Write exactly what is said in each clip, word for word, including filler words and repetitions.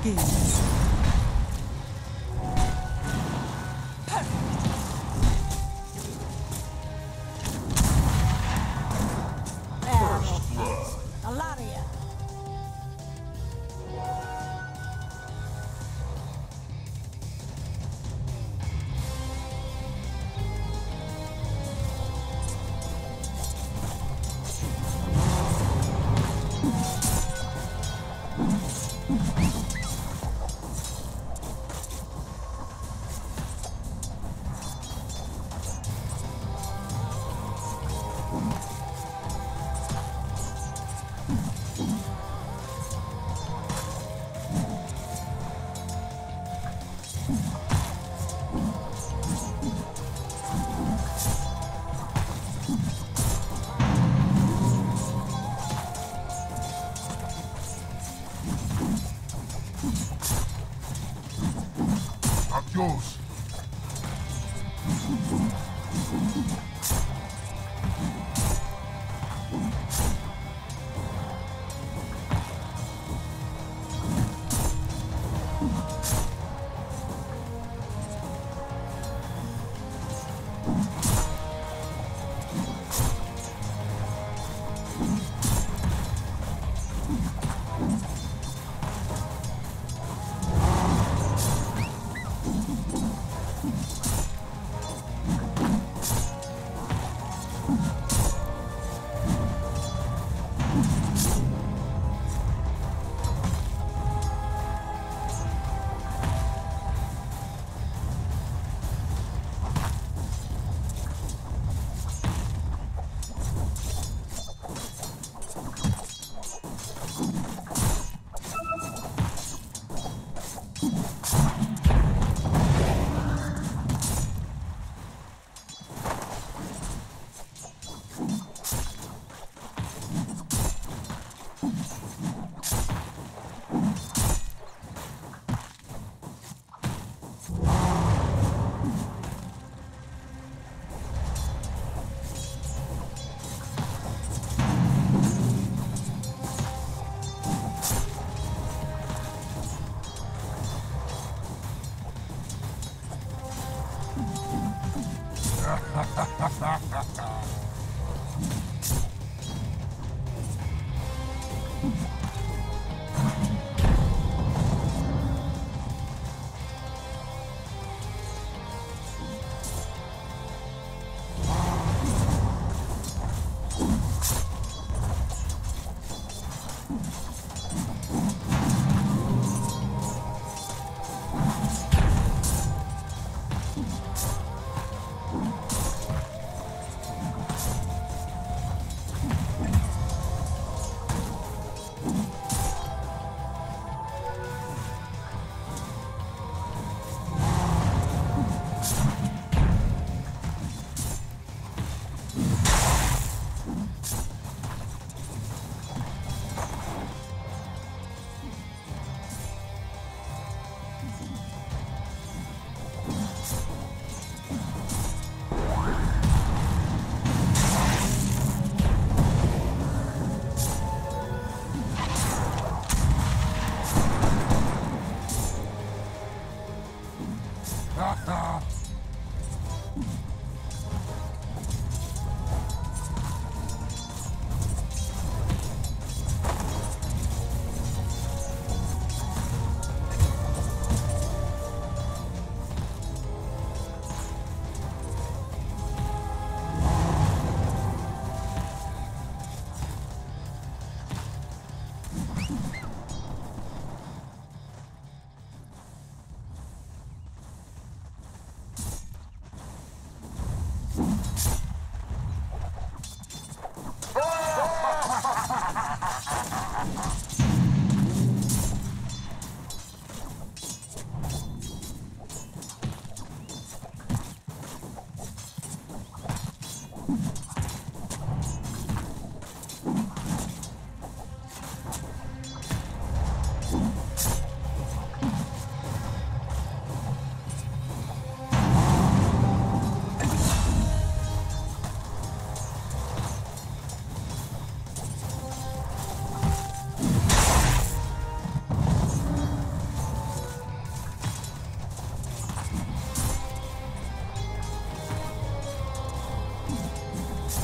begins. First blood. A lot of you. Adios.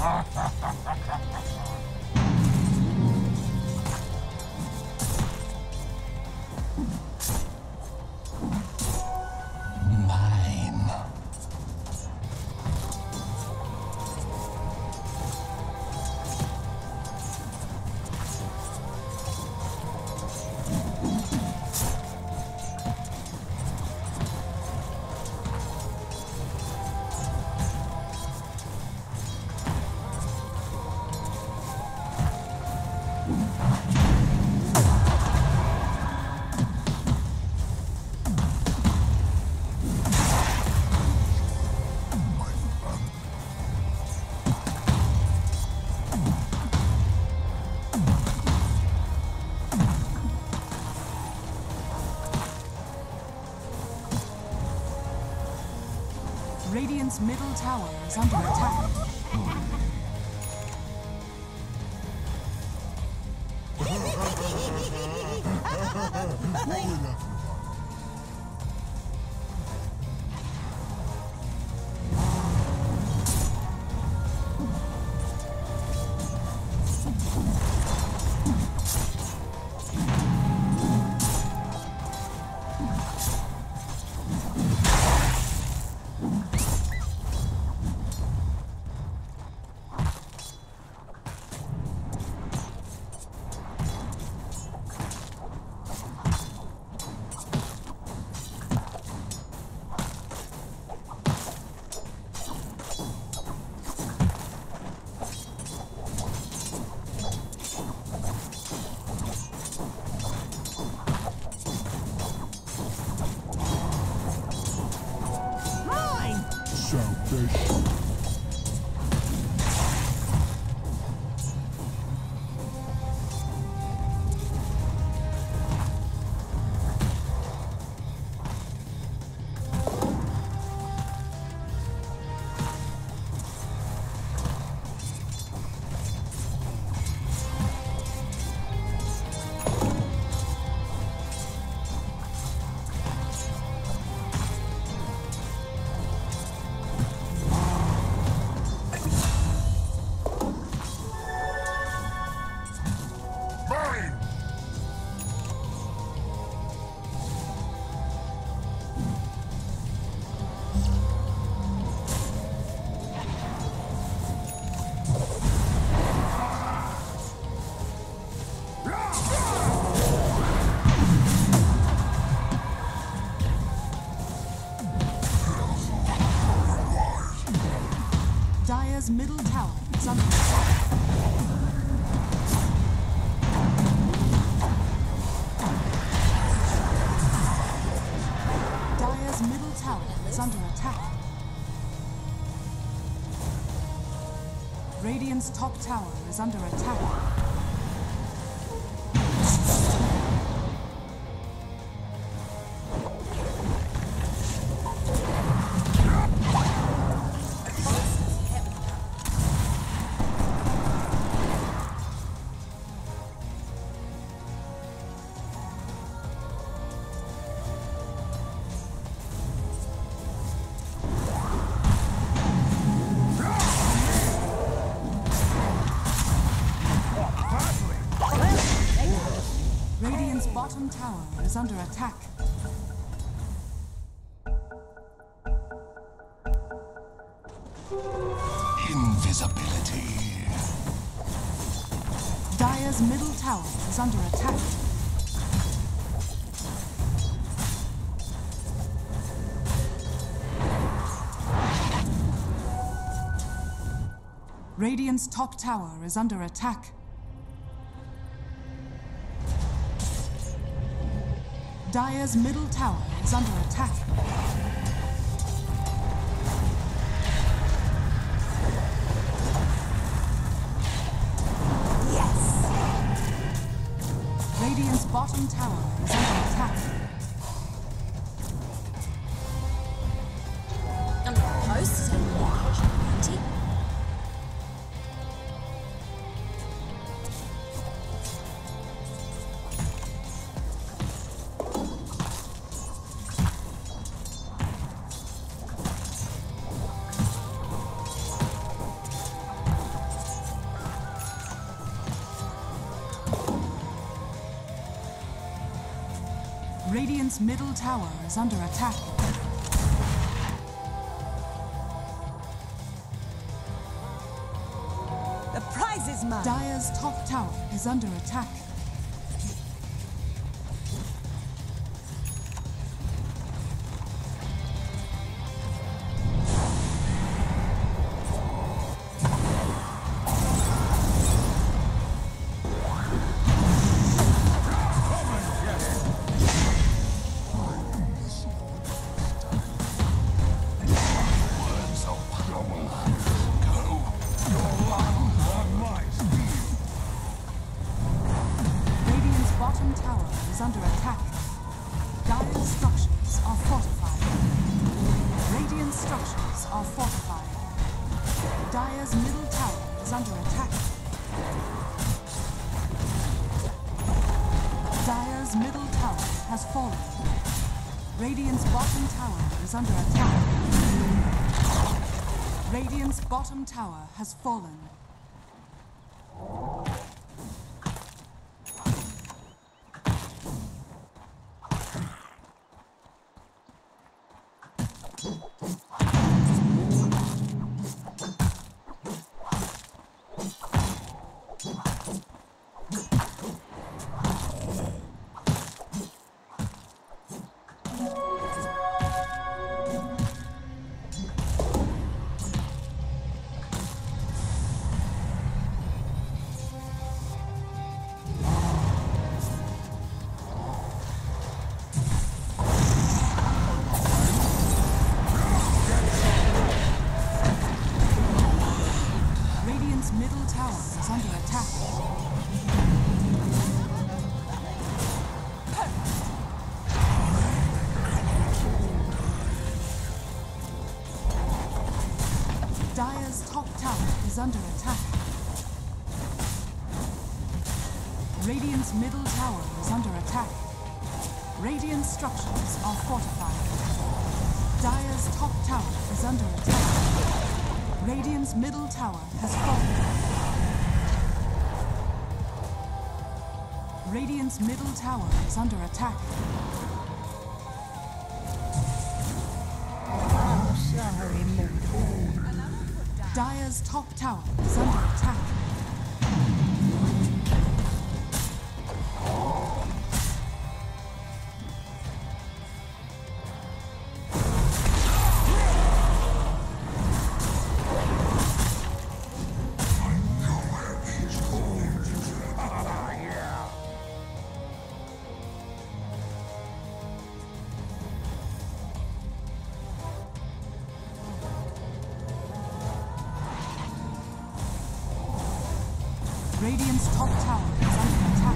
Radiant's middle tower is under attack. Selfish. Dire's middle tower is under attack. Dire's middle tower is under attack. Radiant's top tower is under attack. Radiant's bottom tower is under attack. Invisibility. Dire's middle tower is under attack. Radiant's top tower is under attack. Dire's middle tower is under attack. Yes! Radiant's bottom tower is under attack. I'm not opposed to taking the occasional bounty. Radiant's middle tower is under attack. The prize is mine. Dire's top tower is under attack. Dire's middle tower is under attack. Dire's middle tower has fallen. Radiant's bottom tower is under attack. Radiant's bottom tower has fallen. Middle tower is under attack. Dire's top tower is under attack. Radiant's middle tower is under attack. Radiant structures are fortified. Dire's top tower is under attack. Radiant's middle tower has fallen. Radiant's middle tower is under attack. Dire's top tower is under attack. Radiant's top tower is under attack.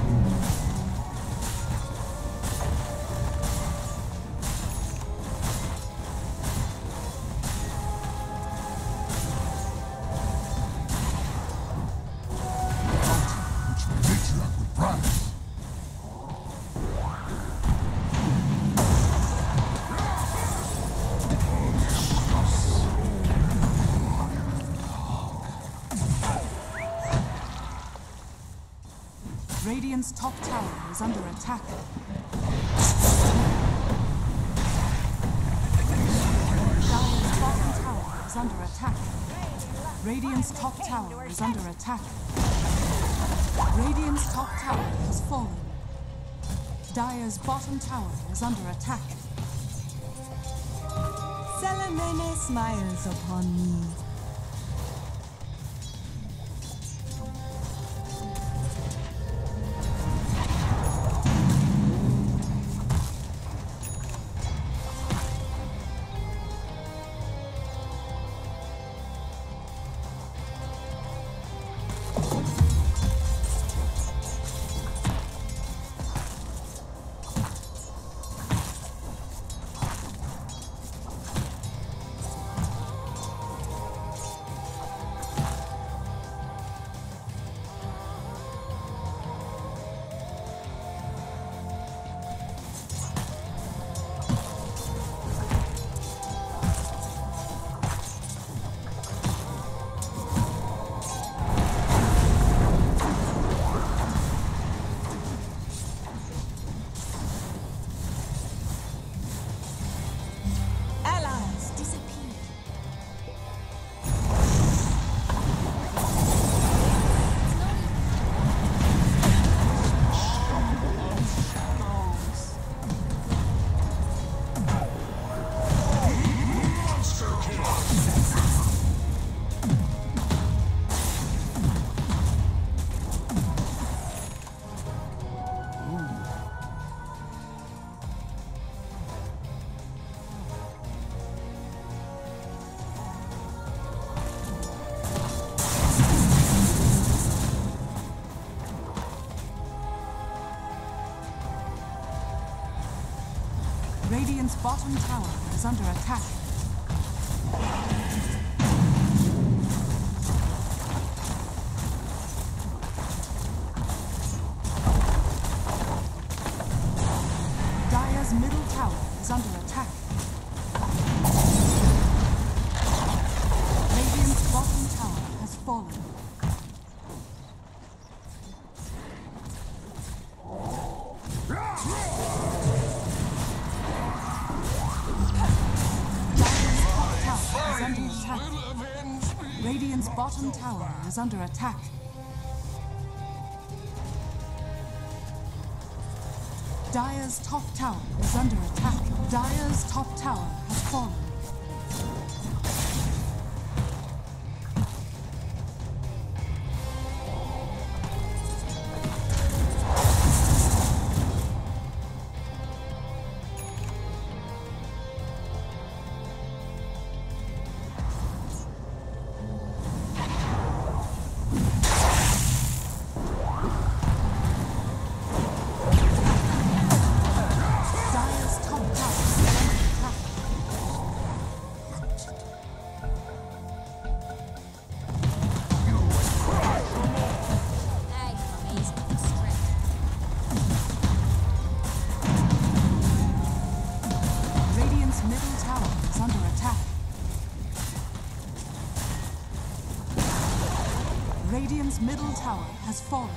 Radiant's top tower is under attack. Dire's bottom tower is under attack. Radiant's top tower is under attack. Radiant's top tower has fallen. Dire's bottom tower is under attack. Salamene smiles upon me. Radiant's bottom tower is under attack. Dire's middle tower is under attack. Radiant's bottom tower has fallen. Radiant's bottom tower is under attack. Dire's top tower is under attack. Dire's top tower has fallen. Radiant's middle tower has fallen.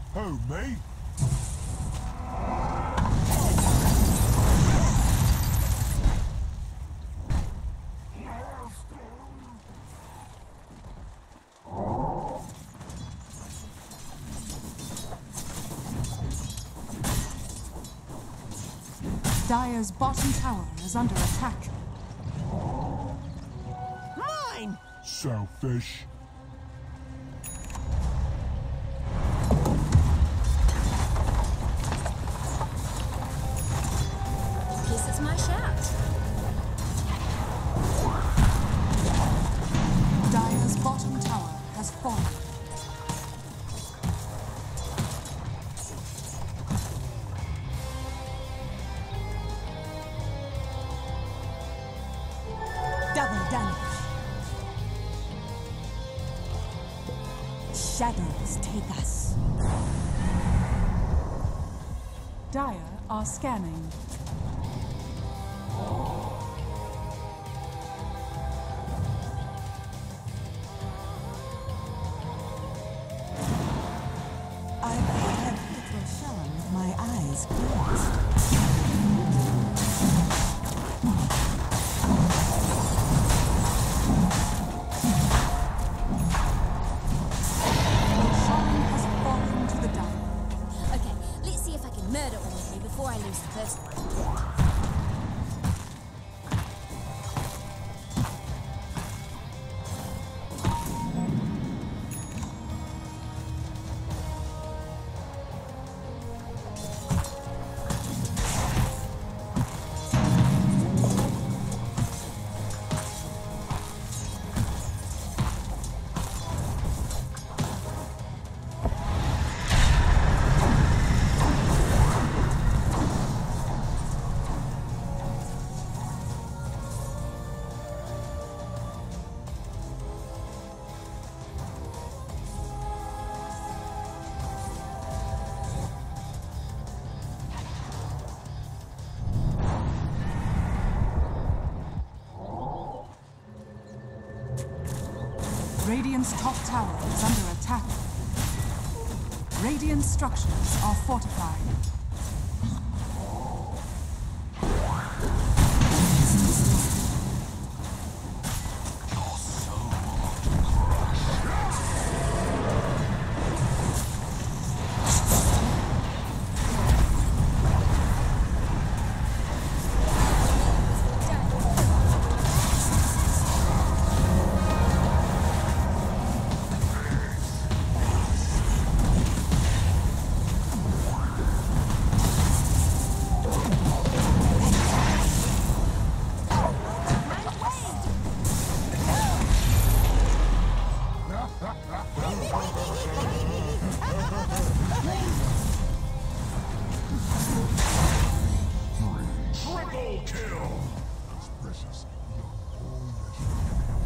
Who, me? Dire's bottom tower is under attack. Mine! Selfish. Guess it's my shout. Dire's bottom tower has fallen. Double damage. Shadows take us. Dire are scanning. I've had little shone with my eyes closed. Shaman has fallen to the Dire. Okay, let's see if I can murder all of you before I lose the first one. Radiant's top tower is under attack. Radiant structures are fortified. Triple kill! It's precious. Beyond all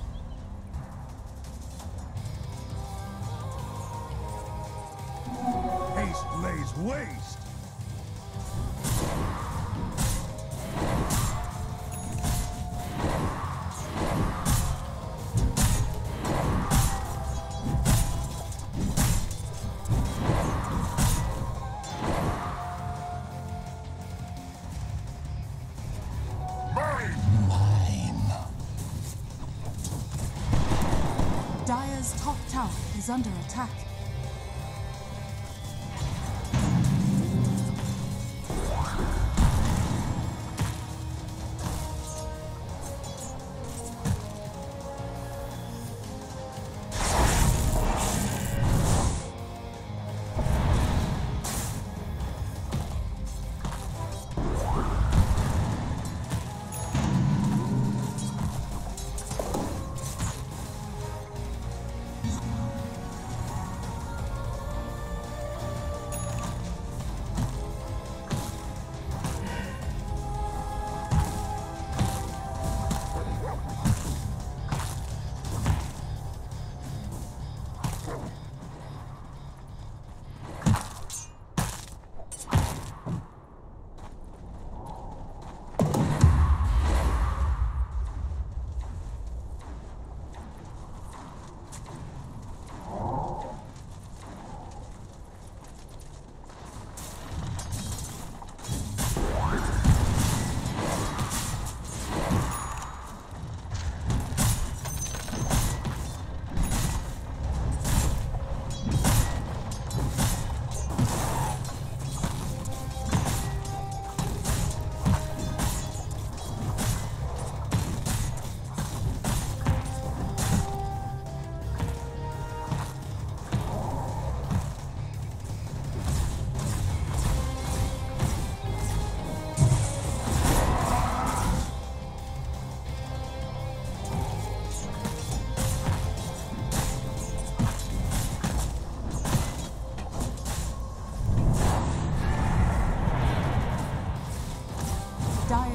measure. Haste lays waste! Dire's top tower is under attack.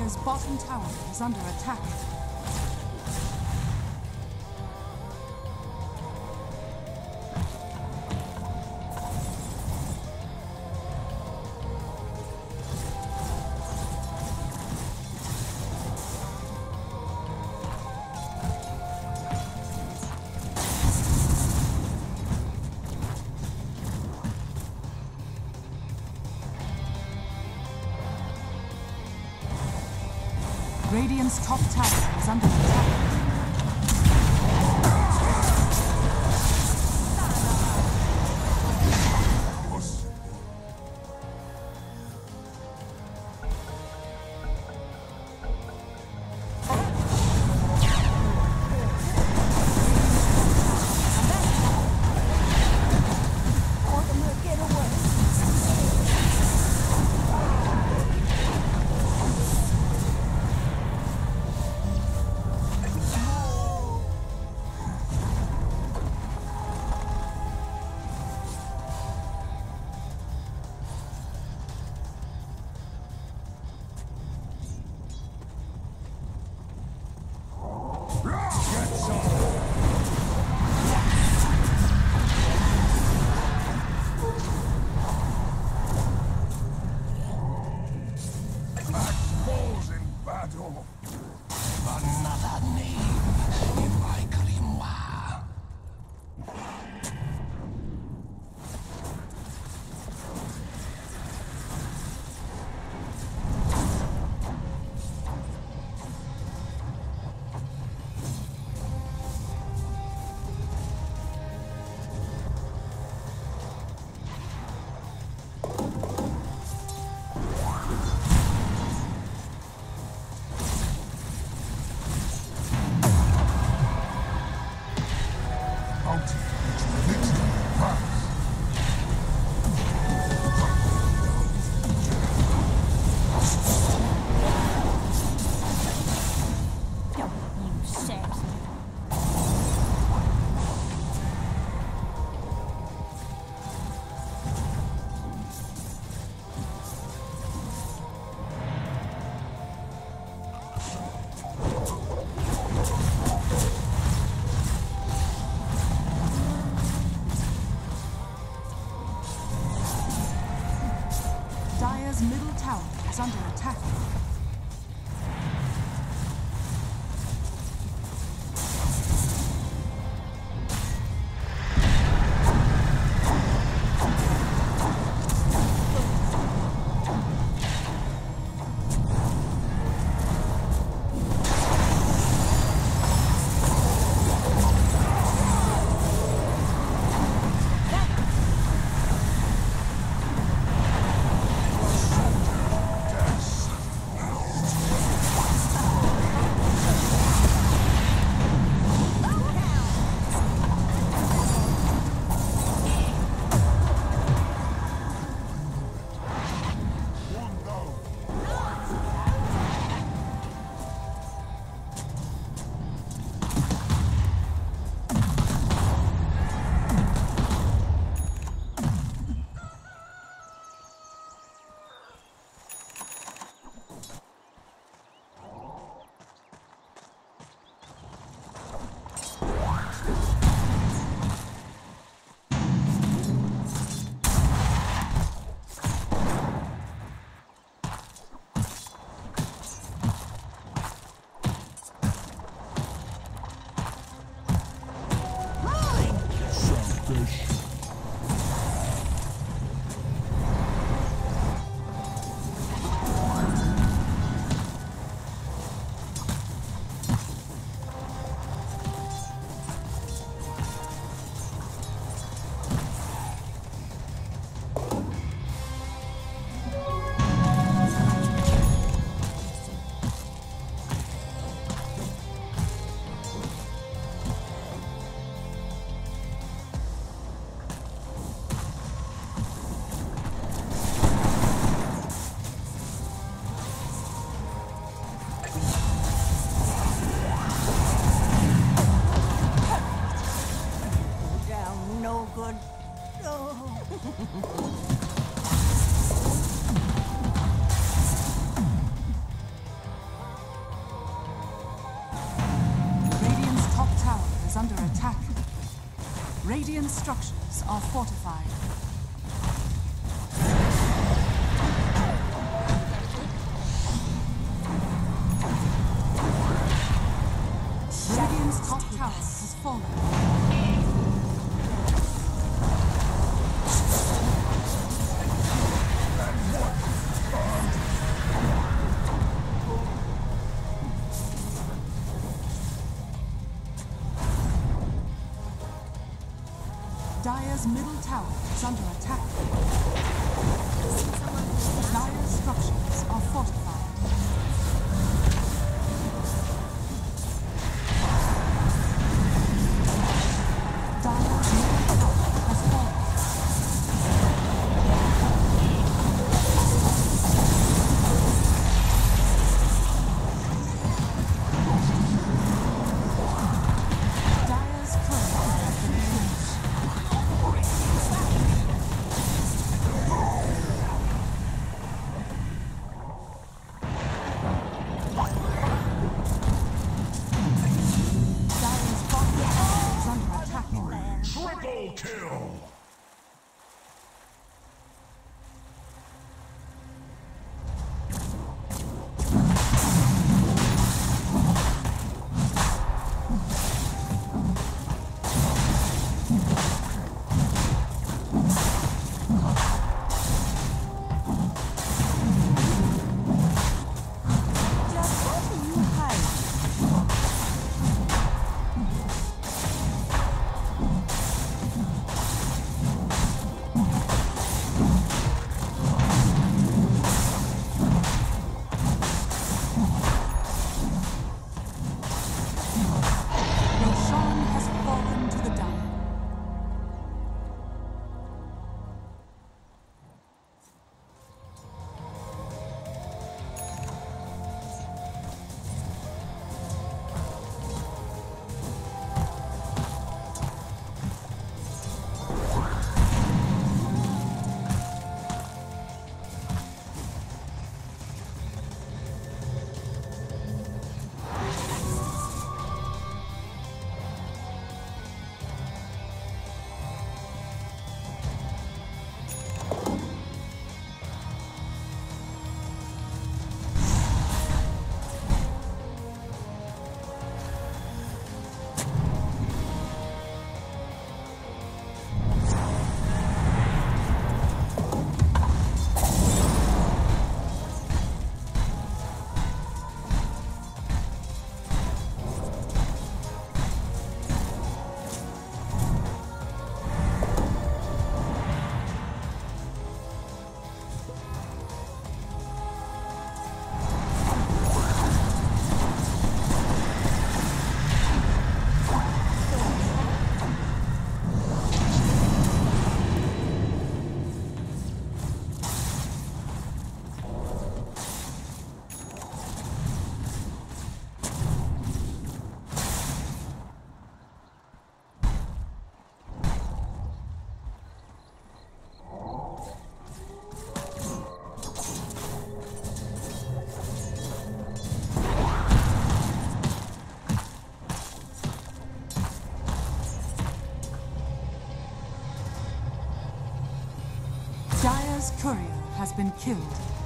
Dire's bottom tower is under attack. Radiant's top tower is under attack. Another name in my grimoire. Dire's middle tower is under attack. Radiant structures are fortified. Radiant's top tower has fallen. Dire's middle tower is under attack. Dire's structures are fortified. Dire's middle tower has fallen. Dire's turret has been killed. Dire's bottom tower is under attack. Triple kill! Just what do you hide? Roshan has fallen to the Dire. Dire's courier has been killed.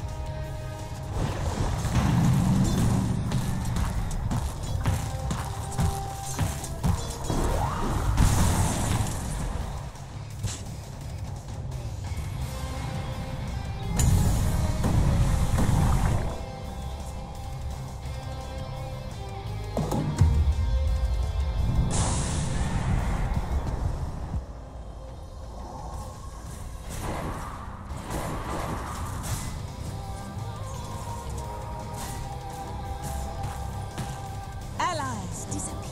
Allies disappear.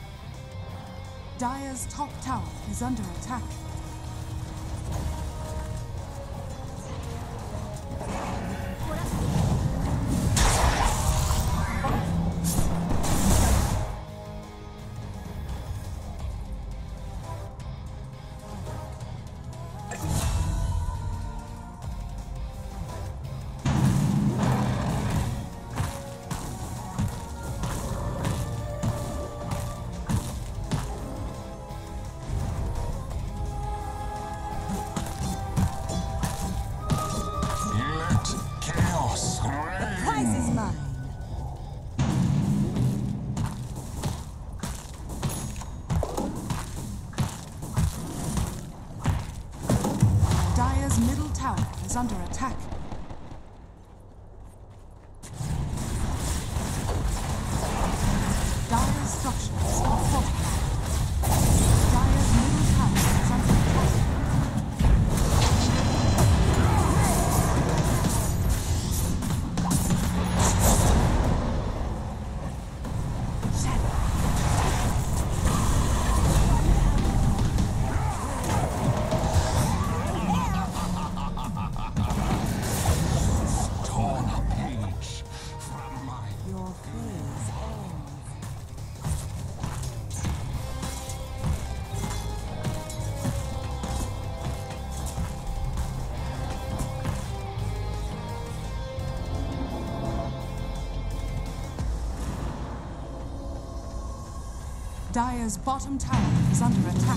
Dire's top tower is under attack. Dire's bottom tower is under attack.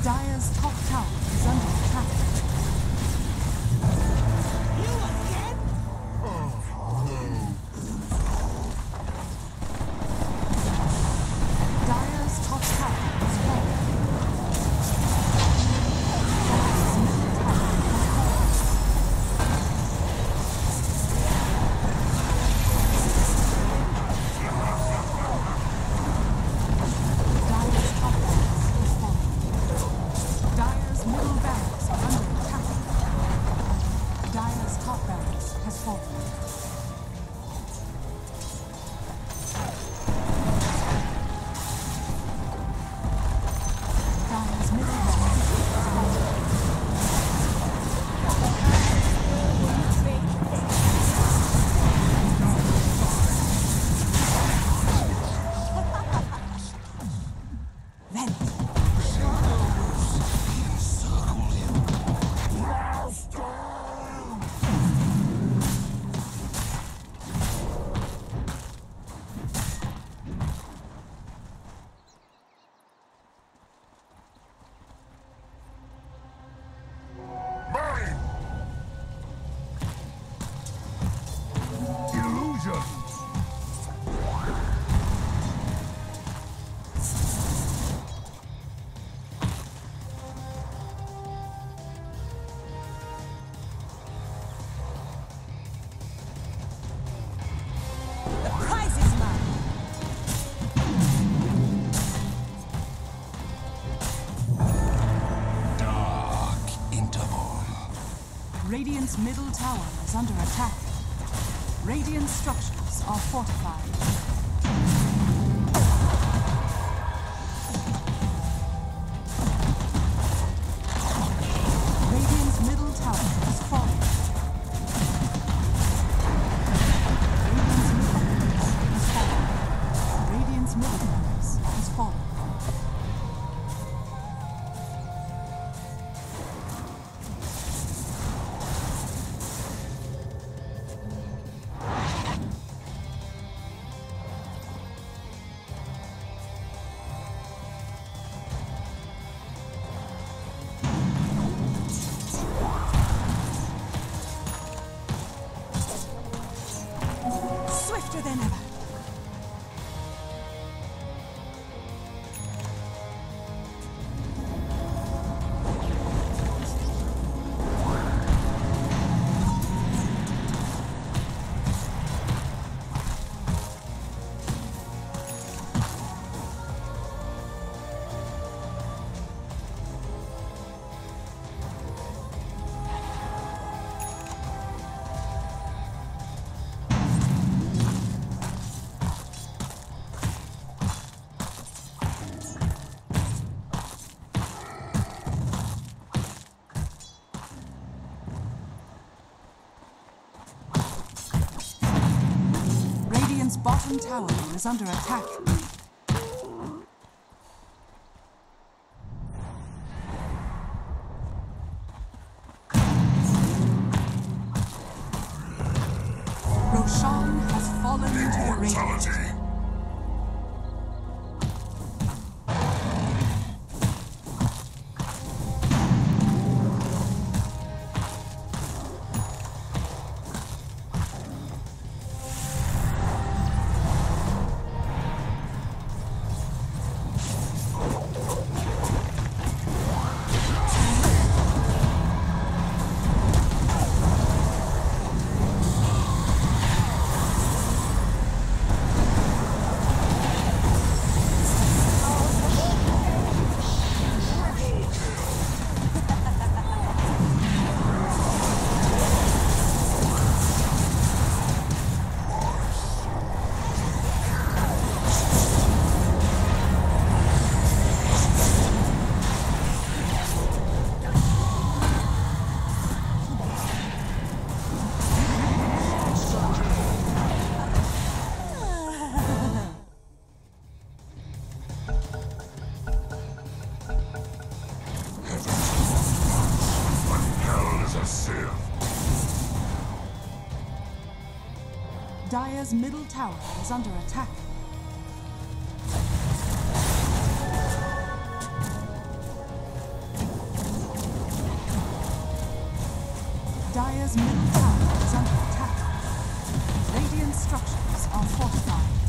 Dire's top tower is under attack. Dire's top tower is falling. Dire's middle tower has fallen. Dire's top barracks has fallen. Dire's middle barracks are under attack. Dire's top barracks has fallen. Dire's middle barracks has fallen. Vent. Encircle him. Mine! Illusion! The prize is mine. Dark interval. Radiant's middle tower is under attack. Radiant structures are fortified. Radiant's middle tower has fallen. Radiant's middle barracks has fallen. Radiant's middle barracks has fallen. Swifter than ever. Radiant's bottom tower is under attack. Roshan has fallen to the Radiant. Immortality! Dire's middle tower is under attack. Dire's middle tower is under attack. Radiant structures are fortified.